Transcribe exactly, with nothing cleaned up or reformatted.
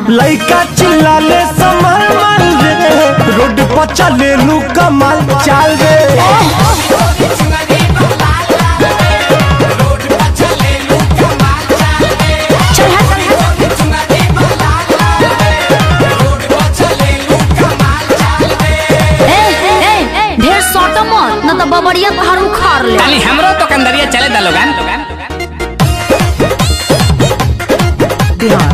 लइका चिल्लाले संभल माल रे, रोड पर चले लू कमाल चाल रे। ढेर सोटो मत न तो बबड़िया पहाड़ उखाड़ ले। ताली हमरो तो कंदरिया चले दा लोगन।